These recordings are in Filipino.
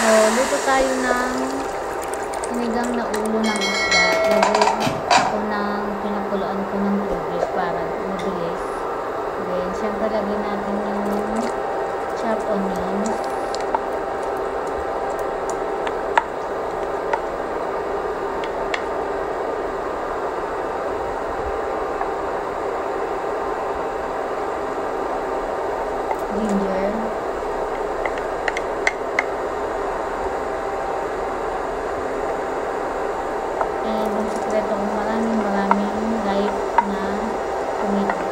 luto tayo ng sinigang na ulo ng isda. Lagay ako ng pinakuluan ko ng tubig para mabilis. Then, syempre lagay natin yung chopped onions. Ginger. And yung sekreto kong maraming light na tomatoes.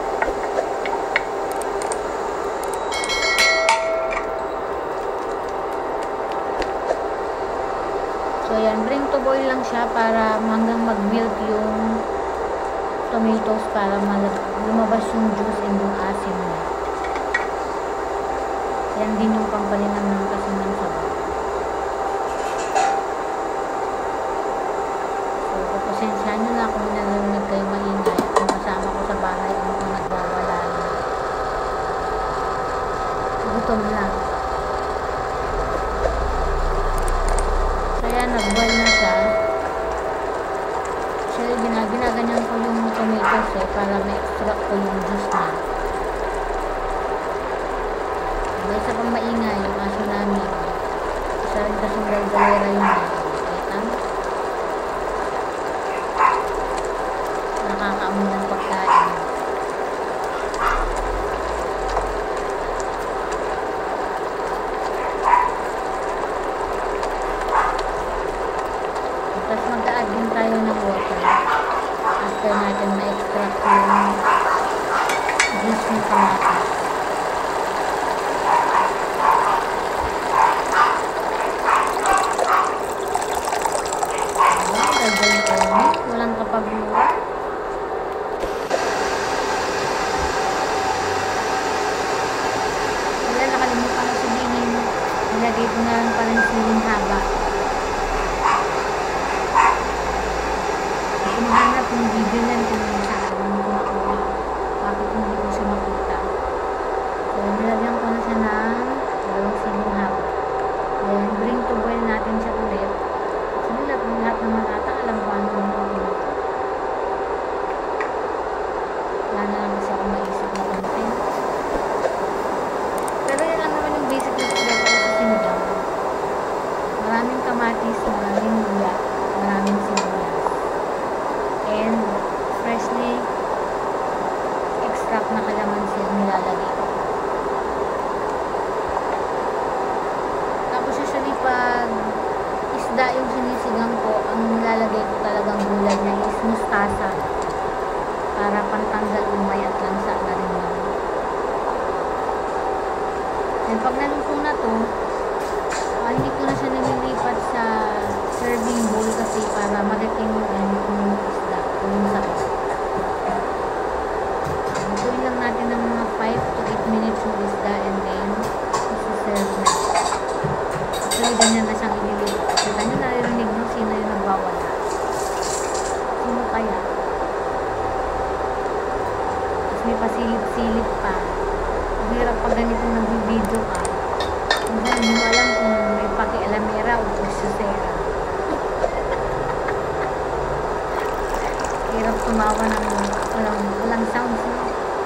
So yan, bring to boil lang siya para hanggang mag-melt yung tomatoes para lumabas yung juice and yung asim niya. Yan din yung pampalingan ng kasungan sa bahay. So, pasensyahan nyo na kung narinig kayo maingay. Kung kasama ko sa bahay, kung nagwawala na. Gutom lang. So, yan, nag-boil na siya. Actually, ginaganyan ko yung tomatoes para ma-extract ko yung juice niya. Isa pang maingay yung aso namin. Isa rin kasing galgalera yun. Kita? Nakakaamoy ng pagkain. Tapos mag-a-add din tayo ng water. After natin ma-extract yung juice ng kamatis. Walang kapag-luwa. Wala, nakalimutan ko sabihin. Nilagay ko na lang parang siling haba. Ako mahanap yung video na kung saan ko nakuha. Bakit hindi ko siya makita. So, nilagyan ko na siya ng parang siling haba. Then, bring to boil natin siya ulit. Lahat naman ata alam ko ano yung pagkain. Wala na lang kasi ako maisip na content. Pero yan lang naman yung basic na sekreto ko sa sinigang. Maraming kamatis na limuya, maraming sibuyas. And freshly extract na kalamansi ang nilalagay ko. Tapos usually pag isda yung sinisigang ko, ang nilalagay ko talagang gulay niya is mustasa para pantanggal umay at lansa na rin yun. And pag naluto na to, hindi ko na siya nililipat sa serving bowl kasi para ma-retain yung isda o yung sakit. Lutuin lang natin ng mga 5 to 8 minutes yung isda and then isi-serve na. Actually, ganyan na siyang ililipat. Kita nyo, naririnig mo sino yung nagbawala. Sino kaya? Tapos may pasilip-silip pa. Ang hirap pag ganitong nag-video ka. Hindi mo alam kung may pakialamera o pusosera. Hirap tumawa ng walang sounds, no?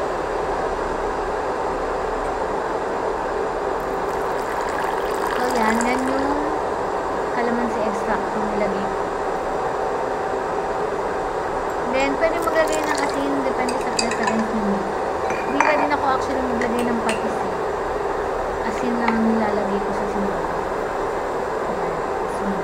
So yan yung kalamansi extract kung nilagay ko. Then, pwede maglagay ng asin, depende sa preference nyo. Hindi pa din ako actually maglagay ng patis. Asin lang ang nilalagay ko sa sinigang. Asin.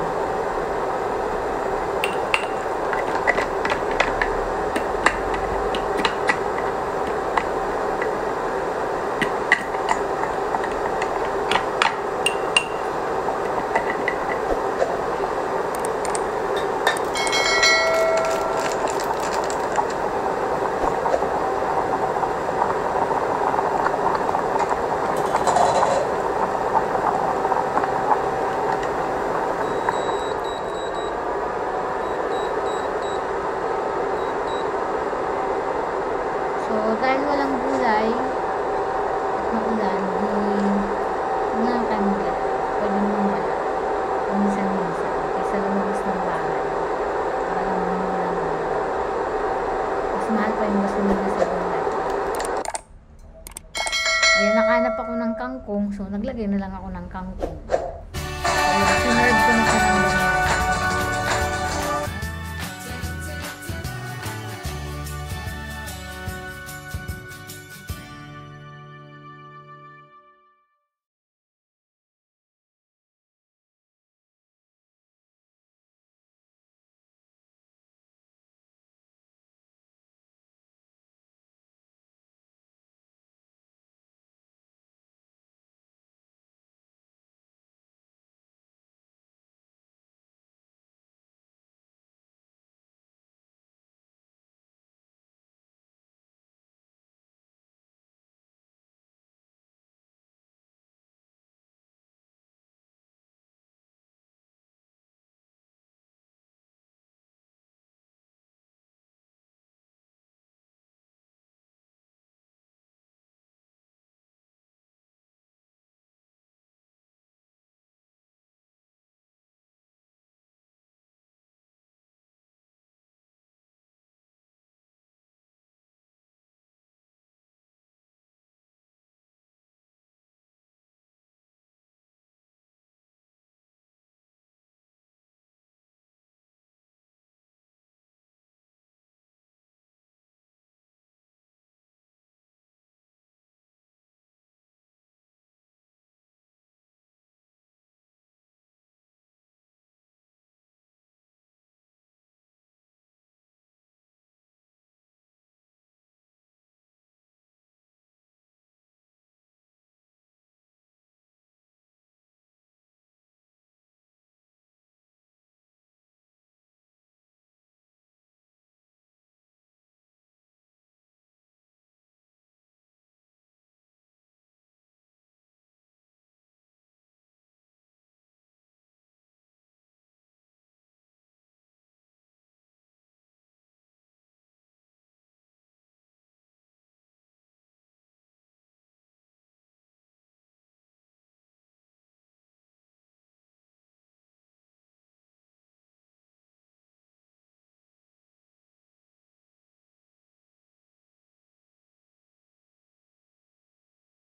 Ayan, nakahanap ako ng kangkong. So, naglagay na lang ako ng kangkong. Ayan, sinerve ko na siya ng